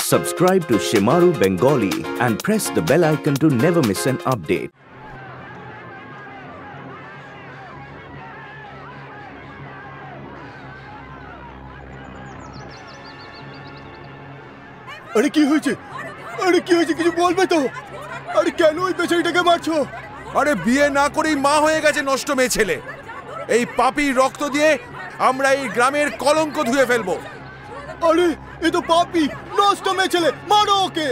Subscribe to Shimaru Bengali and press the bell icon to never miss an update. আরে কি হয়েছে? আরে কি হয়েছে কিছু বলবে তো? আরে কেন ওই বেচারিটাকে মারছো? আরে বিয়ে না করেই মা হয়ে গেছে নষ্ট মেয়ে ছেলে। এই পাপীর রক্ত দিয়ে আমরা এই গ্রামের কলঙ্ক ধুয়ে ফেলবো। আরে এ তো পাপী, নষ্ট মেয়ে ছেলে, মারো ওকে।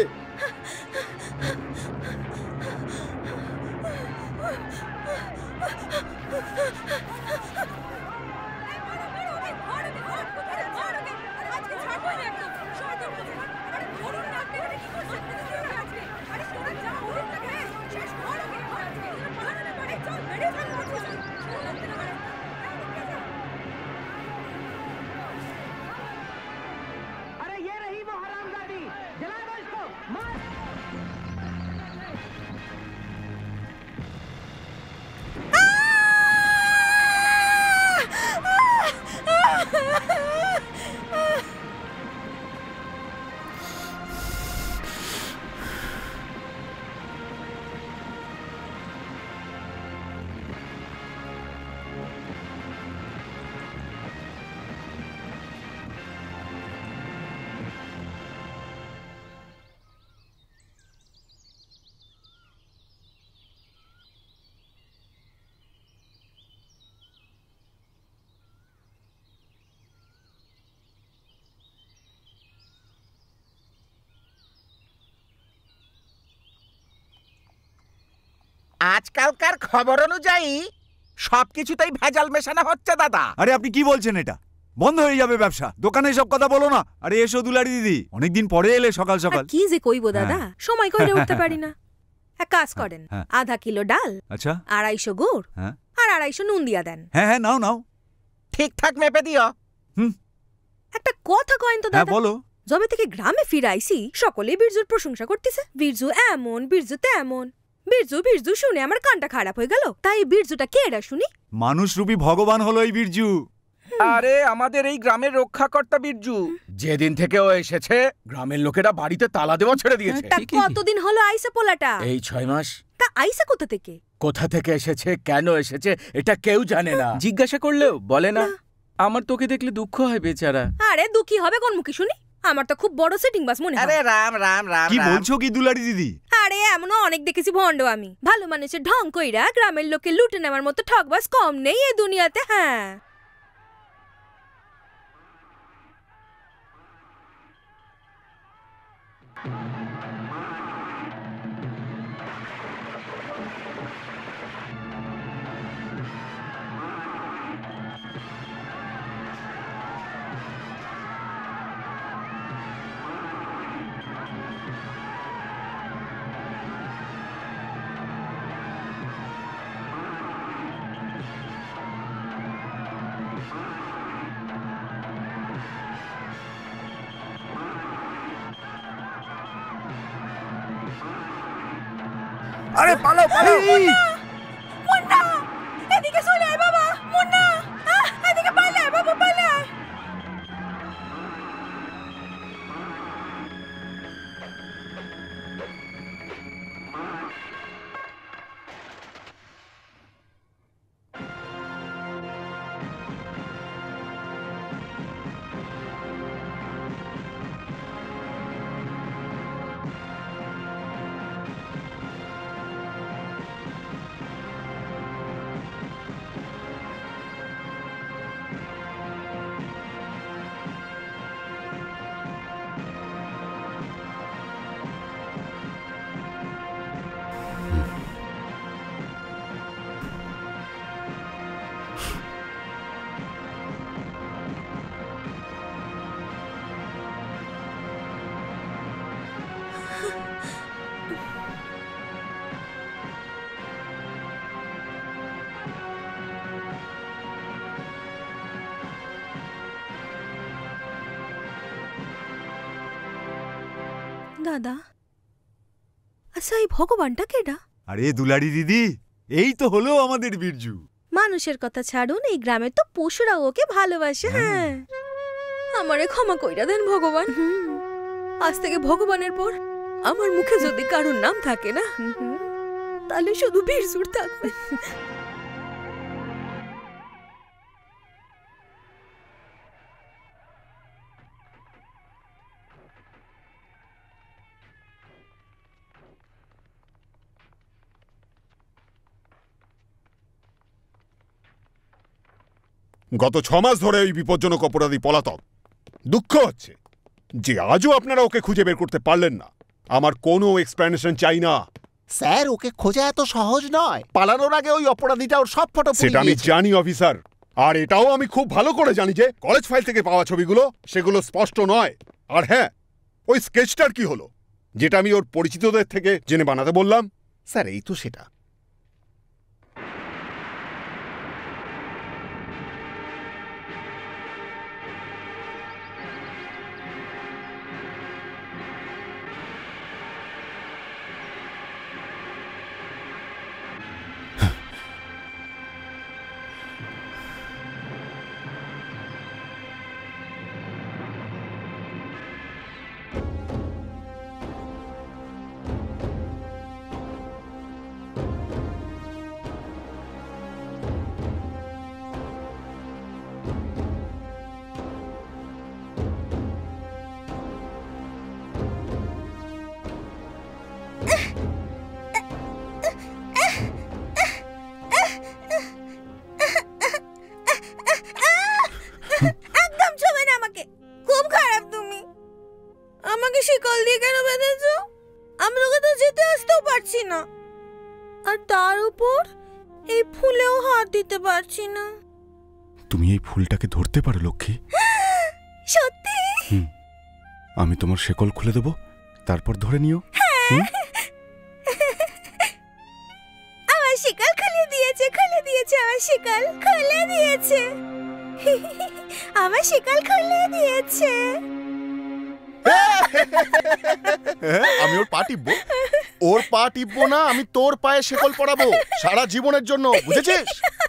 আজকালকার খবর অনুযায়ী সবকিছুতেই ভেজাল মেশানো হচ্ছে দাদা। আরে আপনি কি বলছেন? এটা বন্ধ হয়ে যাবে ব্যবসা। দোকানে সব কথা বলো না। আরে এসো দুলারি দিদি, অনেকদিন পরে এলে সকাল সকাল। কি যে কইবো দাদা, সময় কইরে উঠতে পারি না। এক কাজ করেন, আধা কিলো ডাল, আচ্ছা 250 গুড় আর 250 নুন দিয়া দেন। হ্যাঁ হ্যাঁ নাও নাও, ঠিকঠাক মেপে দিও। একটা কথা কইন তো দাদা। বলো। যবে থেকে গ্রামে ফিরে আইছি সকলেই বীরজুর প্রশংসা করতেছে। বীরজু এমন, বীরজু তেমন। বীরজু বীরজু শুনে আমার কানটা খারাপ হয়ে গেল। তাই বীরজুটা কে এরা শুনি? মানুষ রূপী ভগবান হলো এই বীরজু। আরে আমাদের এই গ্রামের রক্ষাকর্তা বীরজু। যেদিন থেকে ও এসেছে গ্রামের লোকেরা বাড়িতে তালা দেওয়া ছেড়ে দিয়েছে। তা কতদিন হলো আইসা পোলাটা? এই 6 মাস। তা আইসা কোথা থেকে? কোথা থেকে এসেছে, কেন এসেছে এটা কেউ জানে না। জিজ্ঞাসা করলেও বলে না। আমার তোকে দেখলে দুঃখ হয় বেচারা। আরে দুঃখী হবে কোন মুখে শুনি? আমার তো খুব বড় সেটিং বাস মনে হয়। আরে রাম রাম রাম। কি বলছো কি দুলারি দিদি? আরে এমনও অনেক দেখেছি ভন্ড আমি। ভালো মানুষের ঢং কইরা গ্রামের লোকে লুটে নেওয়ার মতো ঠকবাজ কম নেই এই দুনিয়াতে। হ্যাঁ আরে পালাও পালাও। মুন্না এদিকে চলে আয় বাবা। মুন্না এদিকে পালা বাবা, পালা। দাদা আচ্ছা এই ভগবানটা কেডা? আরে দুলারি দিদি, এই তো হলো আমাদের বীরজু। মানুষের কথা ছাড়ুন, এই গ্রামে তো পশুরা ওকে ভালোবাসে। হ্যাঁ আমারে ক্ষমা কইরা দেন ভগবান। আজ থেকে ভগবানের পর আমার মুখে যদি কারোর নাম থাকে না, তাহলে শুধু বীরজুর থাকবে। গত 6 মাস ধরে ওই বিপজ্জনক অপরাধী পলাতক। দুঃখ হচ্ছে যে আজও আপনারা ওকে খুঁজে বের করতে পারলেন না। আমার কোনো এক্সপ্লেনেশন চাই না। স্যার, ওকে খোঁজা এত সহজ নয়। পালানোর আগে ওই অপরাধীটা ওর সব ফটো সেটা আমি জানি অফিসার, আর এটাও আমি খুব ভালো করে জানি যে কলেজ ফাইল থেকে পাওয়া ছবিগুলো সেগুলো স্পষ্ট নয়। আর হ্যাঁ, ওই স্কেচটার কি হলো, যেটা আমি ওর পরিচিতদের থেকে জেনে বানাতে বললাম? স্যার, এই তো সেটা। একদম ছবে না আমাকে, খুব খারাপ তুমি। আমাকে শিকল দিয়ে কেন বেঁধেছো? আমরা তো যেতে আসতেও পারছি না, আর তার উপর এই ফুলেও হাত দিতে পারছি না। তুমি এই ফুলটাকে ধরতে পারো লক্ষ্মী? সত্যি? আমি তোমার শেকল খুলে দেব, তারপর ধরে নিও। আমার শিকল খুলে দিয়েছে, খুলে দিয়েছে, আমার শিকল খুলে দিয়েছে, আমার শিকল খুলে দিয়েছে। আমি ওর পা টিপবো? ওর পা টিপবো না, আমি তোর পায়ে শেকল পরাবো সারা জীবনের জন্য, বুঝেছিস?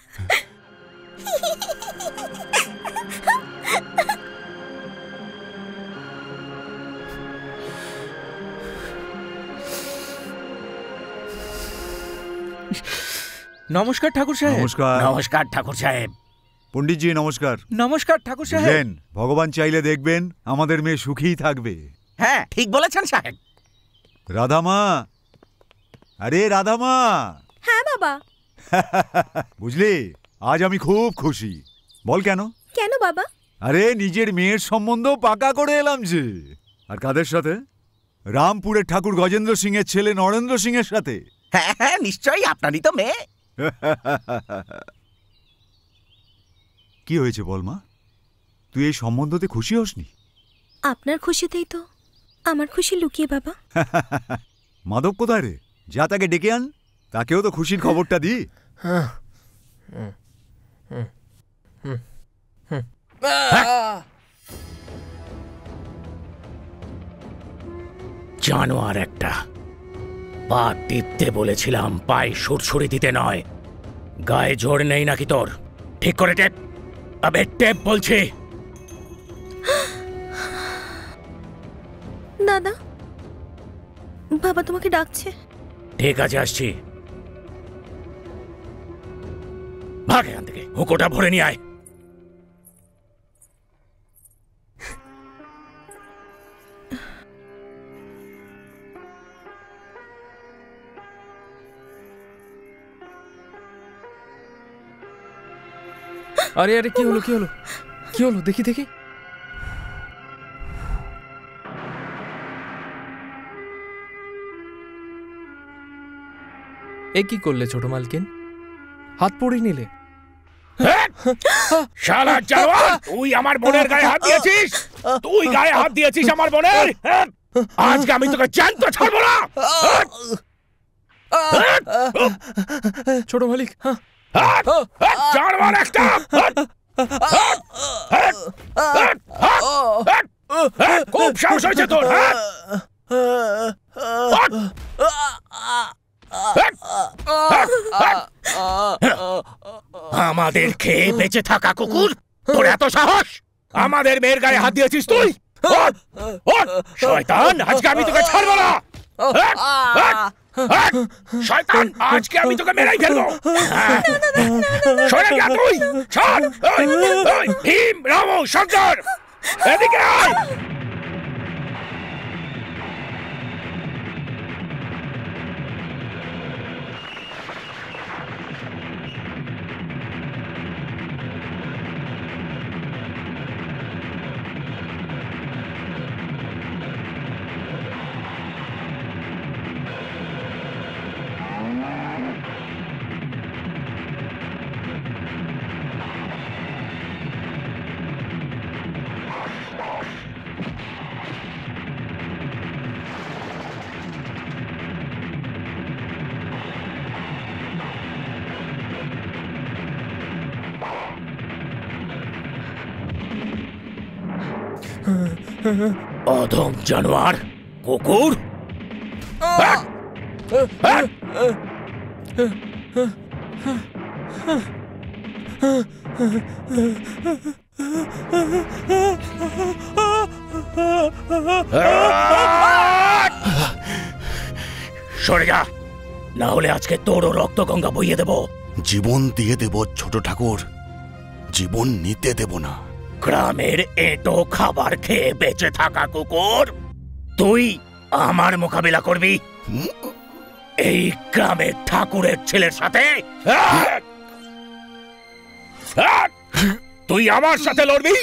নমস্কার ঠাকুর সাহেব। নমস্কার। নমস্কার ঠাকুর সাহেব। পণ্ডিতজি নমস্কার। নমস্কার ঠাকুর সাহেব। বুঝলেন, ভগবান চাইলে দেখবেন আমাদের মেয়ে সুখীই থাকবে। হ্যাঁ, ঠিক বলেছেন সাহেব। রাধামা, আরে রাধামা। হ্যাঁ বাবা। বুঝলি, আজ আমি খুব খুশি। বল কেন? কেন বাবা? আরে নিজের মেয়ের সম্বন্ধ পাকা করে এলাম যে। আর কাদের সাথে? রামপুরের ঠাকুর গজেন্দ্র সিং এর ছেলে নরেন্দ্র সিং এর সাথে। হ্যাঁ হ্যাঁ, নিশ্চয়ই, আপনারই তো মেয়ে। কি হয়েছে বল মা, তুই এই সম্বন্ধতে খুশি হসনি? আপনার খুশিতেই তো আমার খুশি লুকিয়ে বাবা। মাধব কোথায় রে? যা তাকে ডেকে আন, তাকেও তো খুশির খবরটা দি। জানোয়ার একটা। পা টিপতে বলেছিলাম, পায়ে সুরসুরি দিতে নয়। গায়ে জোর নেই নাকি তোর? ঠিক করে টেপ। আবে টেপ বলছি। দাদা, বাবা তোমাকে ডাকছে। ঠিক আছে, আসছি। ভাগ এখান থেকে, হুঁকোটা ভরে নিয়ে আয়। আরে আরে, কি হলো, কি হলো, কি হলো? দেখি দেখি। এ কি করলে ছোট মালকিন? হাত পড়ে নিলে? শালা জানোয়ার, তুই আমার বোনের গায়ে হাত দিয়েছিস? তুই গায়ে হাত দিয়েছিস আমার বোনের? আজকে আমি তোকে জ্যান্ত ছাড়বো না। ছোট মালিক, জানোয়ার একটা। খুব সাহস হয়েছে তোর। আমাদের খেয়ে বেঁচে থাকা কুকুর, তোর এত সাহস? আমাদের মেয়ের গায়ে হাত দিয়েছিস তুই? ওঠ, ওঠ, শয়তান, আজকে আমি তোকে ছাড়বো না। ওঠ, ওঠ, ওঠ, শয়তান, আজকে আমি তোকে মেরেই ফেলবো। সরে যা তুই, ছাড়। ওই, ওই, ভীম, রামু, শঙ্কর, এদিকে আয়। অধম জানোয়ার, কুকুর। সরে যা, না হলে আজকে তোরও রক্ত গঙ্গা বইয়ে দেব। জীবন দিয়ে দেব ছোট ঠাকুর, জীবন নিতে দেব না। গ্রামের এঁটো খাবার খেয়ে বেঁচে থাকা কুকুর, তুই আমার মোকাবিলা করবি এই গ্রামের ঠাকুরের ছেলের সাথে? তুই আমার সাথে লড়বি?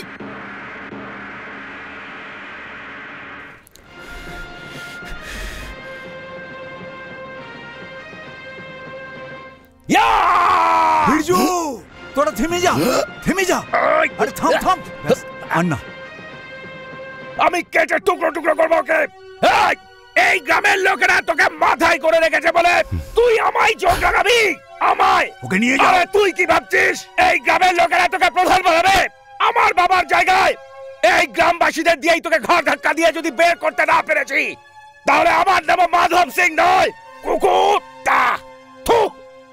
বিরজু, তোরা থেমে যা, থেমে যা। আরে থাম থাম, আর না। আমি কেটে টুকরো টুকরো করবো ওকে। এই গ্রামের লোকেরা তোকে মাথায় করে রেখেছে বলে তুই আমায় চোখ লাগাবি? আমায়? ওকে নিয়ে যা। তুই কি ভাবছিস এই গ্রামের লোকেরা তোকে প্রধান বানাবে? আমার বাবার জায়গায় এই গ্রামবাসীদের দিয়েই তোকে ঘর ধাক্কা দিয়ে যদি বের করতে না পেরেছি, তাহলে আমার নাম মাধব সিং নয়, কুকুরটা। থুক।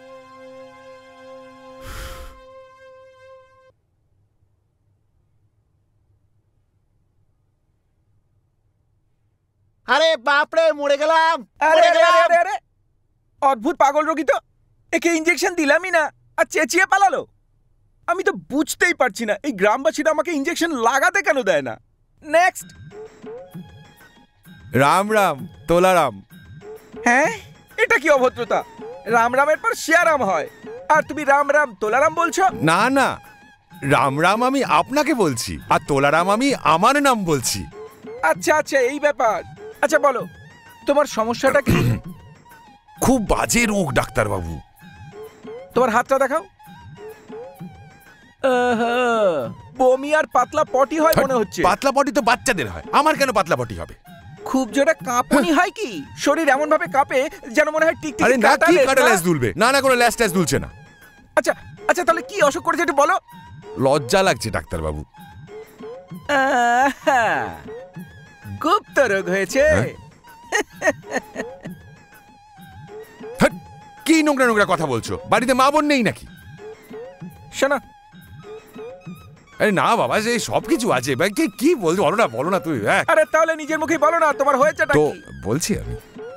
আরে বাপরে, মরে গেলাম। অদ্ভুত পাগল রোগী তো, একে ইঞ্জেকশন দিলামই না আর চেঁচিয়ে পালালো। আমি তো বুঝতেই পারছি না এই গ্রামবাসীরা আমাকে ইঞ্জেকশন লাগাতে কেন দেয় না। নেক্সট। রাম রাম তোলারাম। হ্যাঁ, এটা কি অভদ্রতা? রাম রামের পর শিয়ারাম হয়, আর তুমি রাম রাম তোলারাম বলছো? না না, রাম রাম আমি আপনাকে বলছি, আর তোলারাম আমি আমার নাম বলছি। আচ্ছা আচ্ছা, এই ব্যাপার। আচ্ছা বলো, তোমার সমস্যাটা কি? খুব বাজে রোগ ডাক্তারবাবু। তোমার হাতটা দেখাও। বমি আর পাতলা পটি হয় মনে হচ্ছে। পাতলা পটি তো বাচ্চাদের হয়, আমার কেন পাতলা পটি হবে? খুব জোরে কাঁপুনি হয় কি? শরীর এমন ভাবে কাঁপে যেন মনে হয় টিকটিকি। আরে না, কি কাটা ল্যাস দুলবে? না না, কোনো ল্যাস ট্যাস দুলছে না। আচ্ছা আচ্ছা, তাহলে কি অসুখ করেছে একটু বলো। লজ্জা লাগছে ডাক্তারবাবু। গুপ্ত রোগ হয়েছে। কি নোংরা নোংরা কথা বলছো? বাড়িতে মা বোন নেই নাকি? শোনো। আরে না বাবা, যে সবকিছু আছে। ভাই কি বলছো? বলো না, বলো না তুই। আরে তাহলে নিজের মুখেই বলো না, তোমার হয়েছেটা তো কি? বলছি আমি,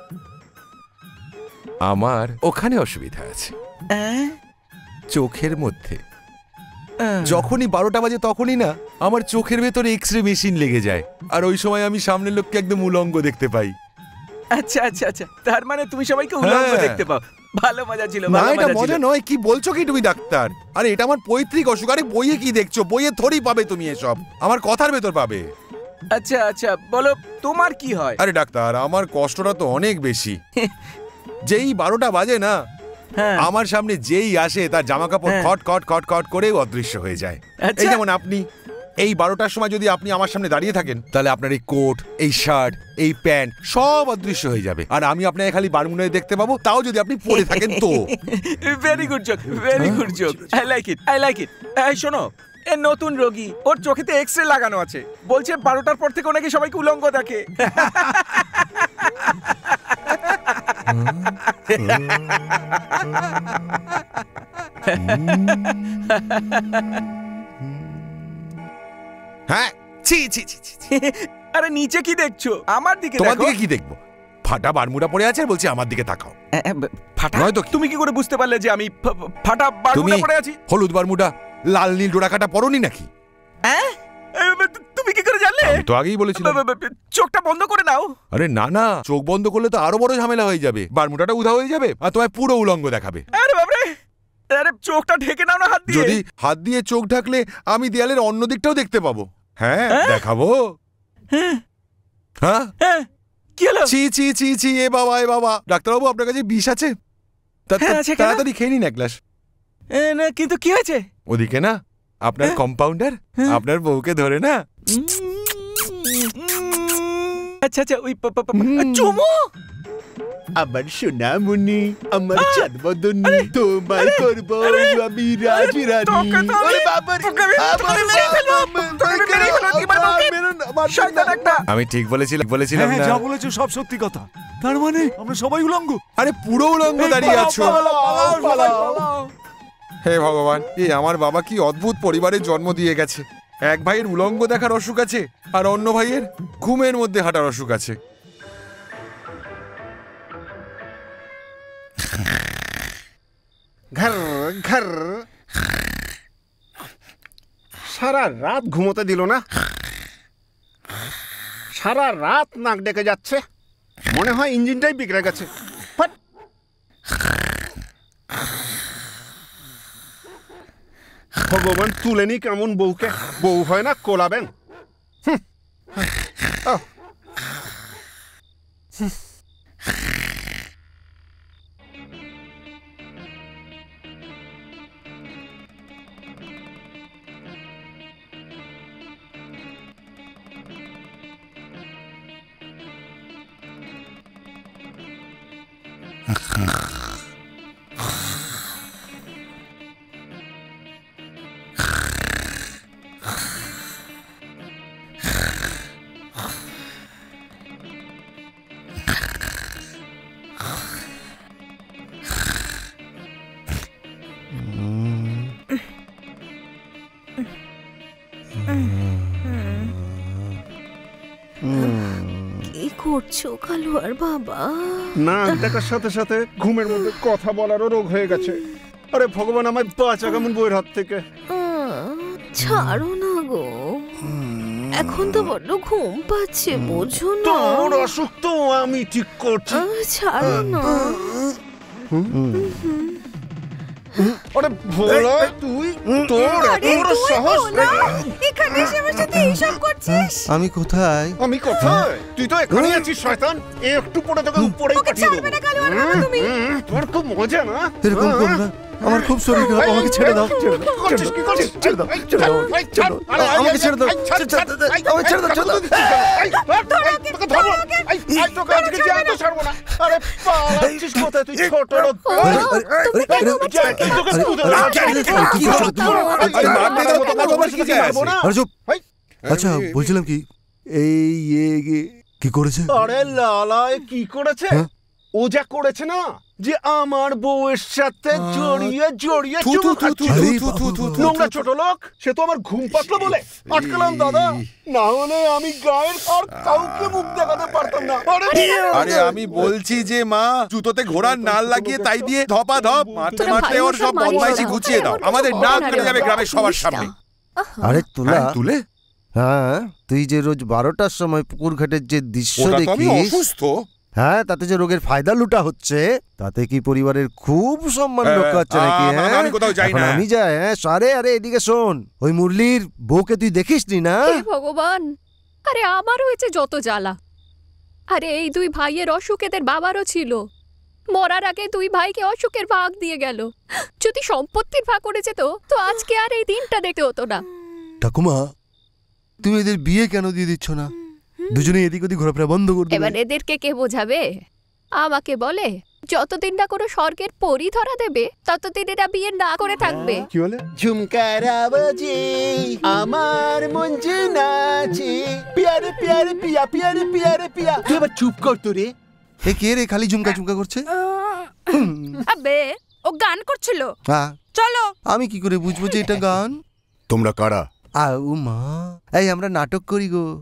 আমার ওখানে অসুবিধা আছে, চোখের মধ্যে। যখনই 12টা বাজে তখনই না আমার চোখের ভেতরে এক্সরে মেশিন লেগে যায়, আর ওই সময় আমি সামনের লোককে একদম উলঙ্গ দেখতে পাই। আচ্ছা আচ্ছা আচ্ছা, তার মানে তুমি সবাইকে উলঙ্গ দেখতে পাও। ভালো মজা ছিল। না, এটা মজা নয়। কি বলছো কি তুমি ডাক্তার? আরে এটা আমার পৈতৃক অসুখ। আরে বইয়ে কি দেখছো? বইয়ে থোড়ি পাবে তুমি এসব, আমার কথার ভেতর পাবে। আচ্ছা আচ্ছা, বলো তোমার কি হয়? আরে ডাক্তার, আমার কষ্টটা তো অনেক বেশি। যেই 12টা বাজে না, আমার সামনে যেই আসে তার জামা কাপড় খট খট খট খট করে অদৃশ্য হয়ে যায়। এই যেমন আপনি, এই 12টার সময় যদি আপনি আমার সামনে দাঁড়িয়ে থাকেন, তাহলে আপনার এই কোট, এই শার্ট, এই প্যান্ট সব অদৃশ্য হয়ে যাবে, আর আমি আপনাকে খালি বারমুনায় দেখতে পাবো, তাও যদি আপনি পরে থাকেন তো। Very good joke, very good joke. I like it, I like it. এই শোনো, এ নতুন রোগী, ওর চোখেতে এক্সরে লাগানো আছে, বলছে 12টার পর থেকে নাকি সবাইকে উলঙ্গ দেখে। হ্যাঁ, ছি ছি ছি ছি। আরে নিচে কি দেখছো? আমার দিকে তোমার দেখো। দিকে কি দেখবো? ফাটা বারমুডা পড়ে আছে আর বলছি আমার দিকে তাকাও। ফাটা? নয়তো কি? তুমি কি করে বুঝতে পারলে যে আমি ফাটা বারমুডা পড়ে আছি? হলুদ বারমুডা লাল নীল ডোরাকাটা পরোনি নাকি? তুমি কি করে জানলে? তো আগেই বলেছিলাম। চোখটা বন্ধ করে নাও। আরে না না, চোখ বন্ধ করলে তো আরো বড় ঝামেলা হয়ে যাবে। বারমুডাটা উধাও হয়ে যাবে আর তোমায় পুরো উলঙ্গ দেখাবে। আরে বাবরে, আরে চোখটা ঢেকে নাও না হাত দিয়ে। যদি হাত দিয়ে চোখ ঢাকলে আমি দেয়ালের অন্য দিকটাও দেখতে পাবো। হ্যাঁ দেখাবো। হ্যাঁ কি হলো? ছি ছি ছি ছি, এ বাবা এ বাবা। ডাক্তারবাবু আপনার কাছে বিষ আছে? তাড়াতাড়ি খেয়ে নিন এক গ্লাস। না কিন্তু কি হয়েছে? ওদিকে না আপনার কম্পাউন্ডার আপনার বউকে ধরে না। আচ্ছা আচ্ছা, ওই চুমু। আমার সোনামণি, আমার জন্মদিন তোমায় করব আমি রাজি রাজি। ওরে বাবা রে, আমি ঠিক বলেছিলাম না? যা বলেছো সব সত্যি কথা। তার মানে আমরা সবাই উলঙ্গ? আরে পুরো উলঙ্গ দাঁড়িয়ে আছো। হে ভগবান, এই আমার বাবা কি অদ্ভুত পরিবারের জন্ম দিয়ে গেছে। এক ভাইয়ের উলঙ্গ দেখার অসুখ আছে আর অন্য ভাইয়ের ঘুমের মধ্যে হাঁটার অসুখ আছে। ঘর ঘর সারা রাত ঘুমোতে দিল না। সারা রাত নাক ডেকে যাচ্ছে, মনে হয় ইঞ্জিনটাই বিগড়ে গেছে। ভগবান তুলেনি কেমন বউকে। বউ হয় না কোলাবেন। কি করছো কালুয়ার বাবা? নাক ডাকার সাথে সাথে ঘুমের মধ্যে কথা বলারও রোগ হয়ে গেছে। আরে ভগবান আমায় বাঁচা কেমন বউয়ের হাত থেকে। ছাড়ো না গো, এখন তো বড্ড ঘুম পাচ্ছে, বোঝো না? তোর অসুখ তো আমি ঠিক করছি। ছাড়ো না। আরে ভোলা, তুই তোর এত বড় সাহস! এখানে এসে আমার সাথে এইসব করছিস? আমি কোথায়? আমি কোথায়? তুই তো এখানেই আছিস শয়তান। একটু পরে তোকে উপরেই পাঠিয়ে দেবো। তোর খুব মজা না? এরকম কর না, আমার খুব শরীর খারাপ, আমাকে ছেড়ে দাও। করছিস কি করছিস? ছেড়ে দাও, আমাকে ছেড়ে দাও, আমাকে ছেড়ে দাও, তোকে ধরবো। তোকে আজকে জ্যান্ত ছাড়বো না। আরে পালাচ্ছিস কোথায় তুই ছোট লোক? আচ্ছা বলছিলাম কি, এই কি করেছে? আরে লালায় কি করেছে? ও যা করেছে না, যে আমার বউয়ের সাথে জড়িয়ে জড়িয়ে চুমু খাচ্ছে। নোংরা ছোট লোক, সে তো আমার ঘুম পাতলো বলে আটকালাম দাদা, না হলে আমি গায়ের আর কাউকে মুখ দেখাতে পারতাম না। আরে আমি বলছি যে মা, জুতোতে ঘোড়ার নাল লাগিয়ে তাই দিয়ে ধপা ধপ মারতে মারতে ওর সব বদমাইশি ঘুচিয়ে দাও। আমাদের নাক কেটে যাবে গ্রামের সবার সামনে। আরে তুলা, তুলে? হ্যাঁ, তুই যে রোজ 12টার সময় পুকুর ঘাটের যে দৃশ্য দেখিস, অসুস্থ, হ্যাঁ, তাতে যে রোগের ফায়দা লুটা হচ্ছে, তাতে কি পরিবারের খুব সম্মান রক্ষা হচ্ছে নাকি? আমি কোথাও যাই না। আমি যাই। হ্যাঁ, আরে আরে এদিকে শোন, ওই মুরলির বউকে তুই দেখিসনি না? হে ভগবান, আরে আমারও হয়েছে যত জ্বালা। আরে এই দুই ভাইয়ের অসুখ এদের বাবারও ছিল। মরার আগে দুই ভাইকে অসুখের ভাগ দিয়ে গেল। যদি সম্পত্তির ভাগ করে যেত তো আজকে আর এই দিনটা দেখতে হতো না। ঠাকুমা, তুমি এদের বিয়ে কেন দিয়ে দিচ্ছ না? দুজনে এদিক ওদিক ঘোরাফেরা বন্ধ করে দেবে। এবার এদেরকে কে বোঝাবে? আমাকে বলে যতদিন না কোনো স্বর্গের পরি ধরা দেবে ততদিন এরা বিয়ে না করে থাকবে। কি বলে? ঝুমকার আওয়াজে আমার মন যে নাচে, পিয়ারে পিয়ারে পিয়া, পিয়ারে পিয়ারে পিয়া। তুই এবার চুপ কর তো রে। এ কে রে খালি ঝুমকা ঝুমকা করছে? আবে ও গান করছিল। হ্যাঁ, চলো। আমি কি করে বুঝবো যে এটা গান? তোমরা কারা? আউ মা, এই আমরা নাটক করি গো।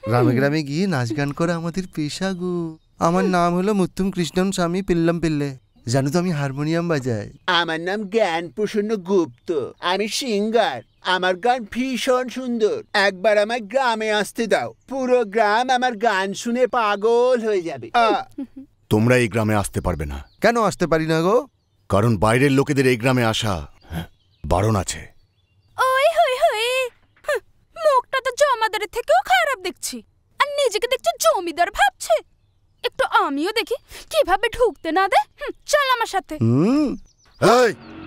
গ্রামে গ্রামে গিয়ে নাচ গান করা আমাদের পেশা গো। আমার নাম হলো মুত্তুম কৃষ্ণন স্বামী পিল্লাম পিল্লে। জানো তো আমি হারমোনিয়াম বাজাই। আমার নাম জ্ঞান প্রসন্ন গুপ্ত, আমি সিঙ্গার। আমার গান ভীষণ সুন্দর। একবার আমার গ্রামে আসতে দাও, পুরো গ্রাম আমার গান শুনে পাগল হয়ে যাবে। তোমরা এই গ্রামে আসতে পারবে না। কেন আসতে পারি না গো? কারণ বাইরের লোকেদের এই গ্রামে আসা বারণ আছে। ওই হই হই, মুখটা তো জমাদারের থেকেও খারাপ দেখছি, আর নিজেকে দেখছি জমিদার ভাবছে। একটু আমিও দেখি কিভাবে ঢুকতে না দে। চল আমার সাথে। এই,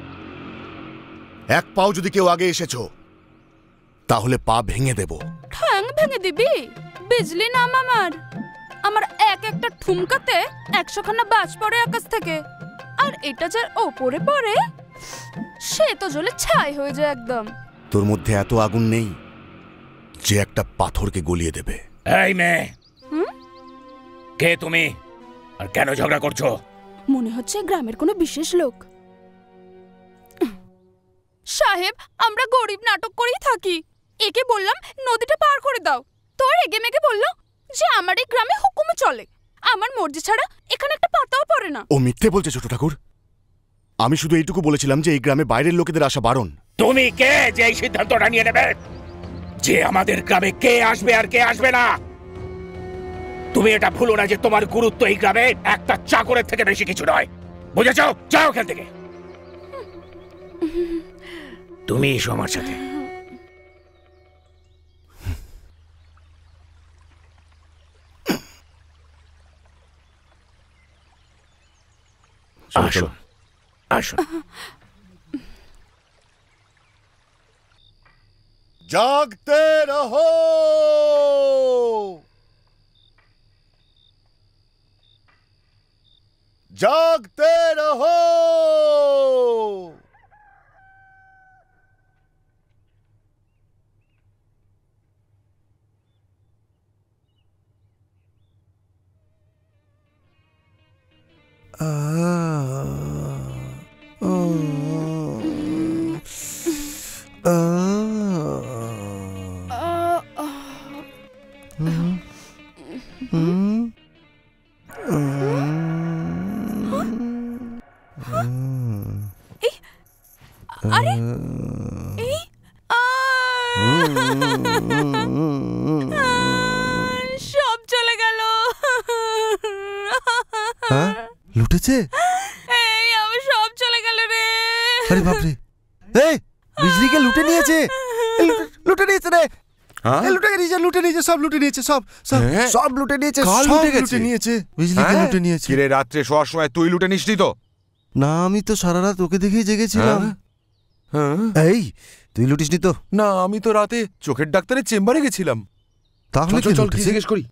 এক পাও যদি কেউ আগে এসেছো তাহলে পা ভেঙে দেব। ঠ্যাং ভেঙে দিবি? বিজলি নাম আমার। আমার এক একটা ঠুমকাতে 100 খানা বাজ পড়ে আকাশ থেকে, আর এটা যার ওপরে পড়ে সে তো জ্বলে ছাই হয়ে যায় একদম। তোর মধ্যে এত আগুন নেই যে একটা পাথরকে গলিয়ে দেবে। এই মেয়ে, কে তুমি আর কেন ঝগড়া করছো? মনে হচ্ছে গ্রামের কোনো বিশেষ লোক। সাহেব, আমরা গরিব নাটক করেই থাকি। একে বললাম নদীটা পার করে দাও, তোর এগে মেগে বললো যে আমার এই গ্রামে হুকুমে চলে, আমার মর্জি ছাড়া এখানে একটা পাতাও পড়ে না। ও মিথ্যে বলছে ছোট ঠাকুর। আমি শুধু এইটুকু বলেছিলাম যে এই গ্রামে বাইরের লোকেদের আসা বারণ। তুমি কে যে এই সিদ্ধান্তটা নিয়ে নেবে যে আমাদের গ্রামে কে আসবে আর কে আসবে না? তুমি এটা ভুলো না যে তোমার গুরুত্ব এই গ্রামে একটা চাকরের থেকে বেশি কিছু নয়, বুঝেছো? যাও এখান থেকে। তুমি এসো আমার সাথে। আসো আসো। জাগতে রহো, জাগতে রহো। আরে এই সব চলে গেল। লুটেছে? এই আমার সব চলে গেল রে। আরে বাপরে, এই বিজলিকে লুটে নিয়েছে, লুটে নিয়েছে রে। লুটে নিয়েছে, সব লুটে নিয়েছে, সব সব লুটে নিয়েছে, সব লুটে নিয়েছে, বিজলিকে লুটে নিয়েছে। কিরে, রাত্রে শোয়ার সময় তুই লুটে নিসনি তো? না, আমি তো সারা রাত ওকে দেখেই জেগেছিলাম। এই, তুই লুটিসনি তো? না, আমি তো রাতে চোখের ডাক্তারের চেম্বারে গেছিলাম। তাহলে কি চল জিজ্ঞেস করি।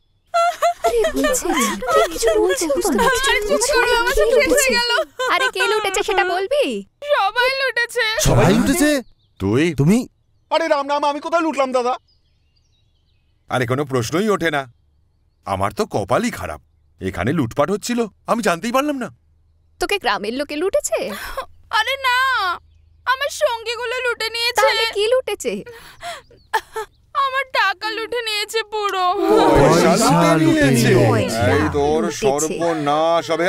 আরে কে লুটেছে সেটা বলবি? সবাই লুটেছে। সবাই লুটেছে? তুই? তুমি? আরে রাম রাম, আমি কোথায় লুটলাম দাদা? আরে কোনো প্রশ্নই ওঠে না। আমার তো কপালই খারাপ, এখানে লুটপাট হচ্ছিল, আমি জানতেই পারলাম না। তোকে গ্রামের লোকে লুটেছে? আরে না, আমার সঙ্গীগুলো লুটে নিয়েছে। তাহলে কি লুটেছে? আমার টাকা লুটে নিয়েছে পুরো। পয়সা লুটে নিয়েছে। এই তোর সর্বনাশ হবে।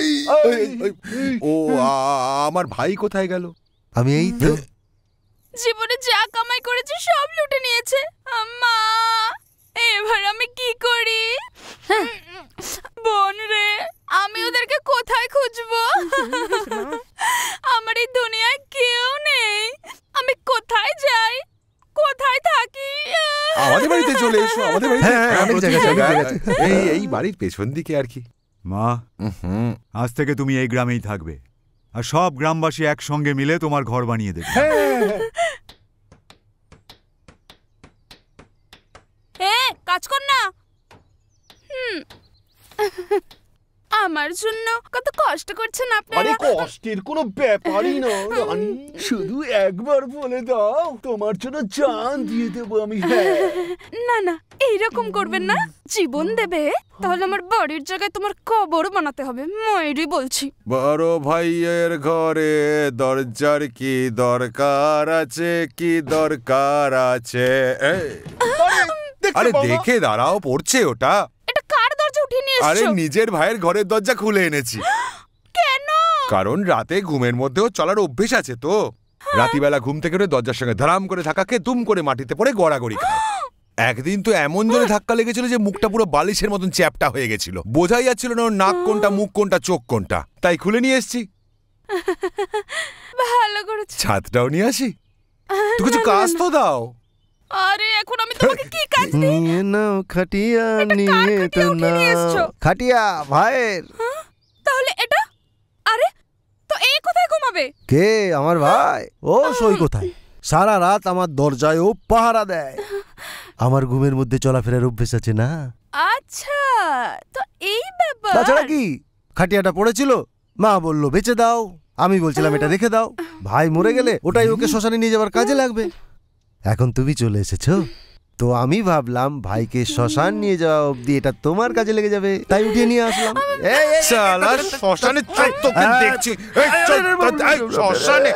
ও, আমার ভাই কোথায় গেল? আমি এই তো। জীবনে যা কামাই করেছে সব লুটে নিয়েছে। আম্মা, এবার আমি কি করি? বোন রে, আমি ওদেরকে কোথায় খুঁজবো? আমার এই দুনিয়ায় কেউ নেই। আমি কোথায় যাই, কোথায় থাকি? আমাদের বাড়িতে চলে এসো, আমাদের বাড়িতে। এই বাড়ির পেছন দিকে আর কি। মা, আজ থেকে তুমি এই গ্রামেই থাকবে, আর সব গ্রামবাসী একসঙ্গে মিলে তোমার ঘর বানিয়ে দেবে। কাজ কর না। আমার জন্য কত কষ্ট করছেন আপনারা। আরে কষ্টের কোনো ব্যাপারই না রানী, শুধু একবার বলে দাও, তোমার জন্য জান দিয়ে দেবো আমি। না না, এইরকম করবেন না। জীবন দেবে তাহলে আমার বাড়ির জায়গায় তোমার কবর বানাতে হবে, ময়ূরই বলছি। বড় ভাইয়ের ঘরে দরজার কি দরকার আছে, কি দরকার আছে? আরে দেখে দাঁড়াও, পড়ছে ওটা। এটা কার দরজা উঠিয়ে নিয়ে আরে এসেছো? নিজের ভাইয়ের ঘরের দরজা খুলে এনেছি। কেন? কারণ রাতে ঘুমের মধ্যেও চলার অভ্যেস আছে তো। রাতিবেলা ঘুম থেকে উঠে দরজার সঙ্গে ধারাম করে ধাক্কাকে দুম করে মাটিতে পড়ে গড়াগড়ি খায়। একদিন তো এমন জোরে ধাক্কা লেগেছিল যে মুখটা পুরো বালিশের মতন চ্যাপটা হয়ে গেছিল, বোঝাই যাচ্ছিল না ওর নাক কোনটা, মুখ কোনটা, চোখ কোনটা। তাই খুলে নিয়ে এসছি। ভালো করেছো। ছাদটাও নিয়ে আসি, তো কিছু কাজ তো দাও। আরে এখন আমি তোমাকে কি কাজ দিই? নিয়ে নাও খাটিয়া, নিয়ে তো নাও খাটিয়া ভাইয়ের। তাহলে এটা? আরে তো এই কোথায় ঘুমাবে? কে? আমার ভাই। ও সই কোথায়? সারা রাত আমার দরজায় ও পাহারা দেয়। আমার ঘুমের মধ্যে চলাফেরার অভ্যেস আছে না। আচ্ছা, তো এই ব্যাপার। তাছাড়া কি, খাটিয়াটা পড়েছিল, মা বলল বেচে দাও, আমি বলছিলাম এটা রেখে দাও, ভাই মরে গেলে ওটাই ওকে শ্মশানে নিয়ে যাবার কাজে লাগবে। এখন তুমি চলে এসেছো, তো আমি ভাবলাম ভাইকে শ্মশান নিয়ে যাওয়া অব্দি এটা তোমার কাজে লেগে যাবে, তাই উঠিয়ে নিয়ে আসলাম। শালা শ্মশানে চল, তোকে দেখছি। শ্মশানে।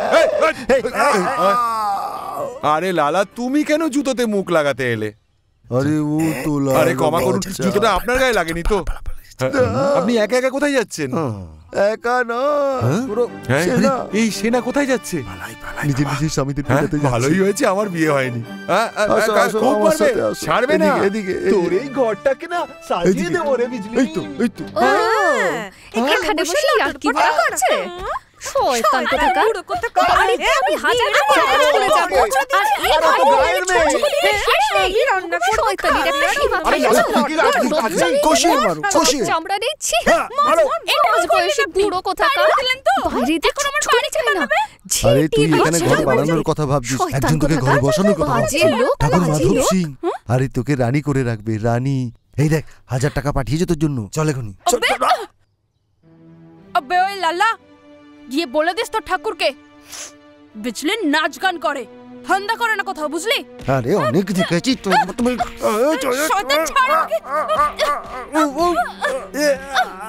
আরে লালা, তুমি কেন জুতোতে মুখ লাগাতে এলে? আরে ও তো, আরে ক্ষমা করুন, জুতোটা আপনার গায়ে লাগেনি তো? আপনি একা একা কোথায় যাচ্ছেন? একা না, পুরো এই সেনা কোথায় যাচ্ছে? নিজের নিজের স্বামীদের পিটাতে যাচ্ছে। ভালোই হয়েছে আমার বিয়ে হয়নি। খুব পারবে, ছাড়বে না। তোর এই ঘরটাকে না সাজিয়ে দেবো রে বিজলি। এই তো, এই তো। এখানে বসে আর কি করছে? শয়তান কোথাকার। বাড়িতে আমি হাজারবার কাজ করে যাব, আর এই ভাইয়ের মেয়ে শেষ নেই। শয়তানির একটা সীমা থাকে। কষিয়ে মারো, কষিয়ে। চামড়া নিচ্ছি। এটা আজ বয়সী বুড়ো কোথাকার। বাইরে দিয়ে ছুটছুটে যায় না। আরে তুই এখানে ঘর বানানোর কথা ভাবছিস, একজন তোকে ঘরে বসানোর কথা ভাবছিস। ঠাকুর মাধব সিং, আরে তোকে রানী করে রাখবে, রানী। এই দেখ 1000 টাকা পাঠিয়েছে তোর জন্য, চল এখনই। আবে ওই লালা, গিয়ে বলে দিস তো ঠাকুরকে বিজলি নাচ গান করে, ঠান্ডা করে না কোথাও, বুঝলি? আরে অনেক দেখেছি তো তুমি। শয়তান ছাড় ওকে।